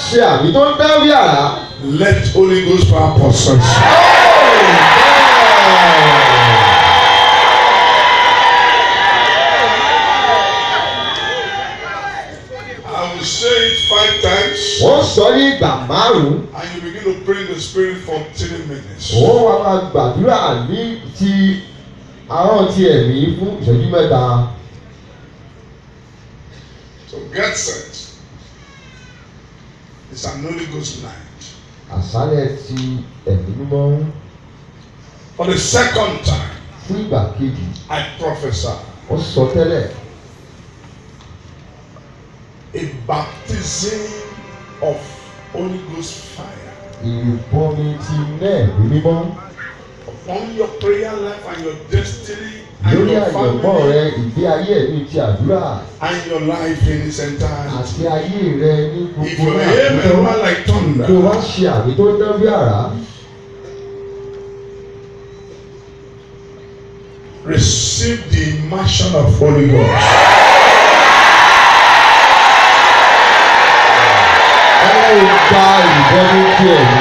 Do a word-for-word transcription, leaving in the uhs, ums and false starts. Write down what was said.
ṣe àmì tó ń dáwí àrá. Let Holy Ghost power possess. I will say it five times. Wọ́n sọ ní ìgbà márùn-ún. And you begin to pray in the spirit for three minutes. Ó wá máa gbàdúrà ní ti àárọ̀ ti ẹ̀mí fún ìṣẹ́jú mẹ́ta. So get set. It's an Holy Ghost night. Àṣálẹ̀ ti ẹ̀mí mímọ́. For the second time, Fún ìgbà kejì, I prophesy ó sọ tẹ́lẹ̀. a baptism of Holy Ghost fire Ìrìbọmi ti iná ẹ̀mí mímọ́. upon your prayer life and your destiny and Lórí your àyẹ̀mọ́ family rẹ, ìgbé ayé ẹ̀mí ti àdúrà. and your life in its entirety. Àti ayé rẹ ní If gbogbo your náà. amen roar like Tó thunder, wá ṣe àmì tó ń dán bí àrá. receive the immersion of Holy Ghost. Ẹ gba ìbọmi ti ẹ̀mí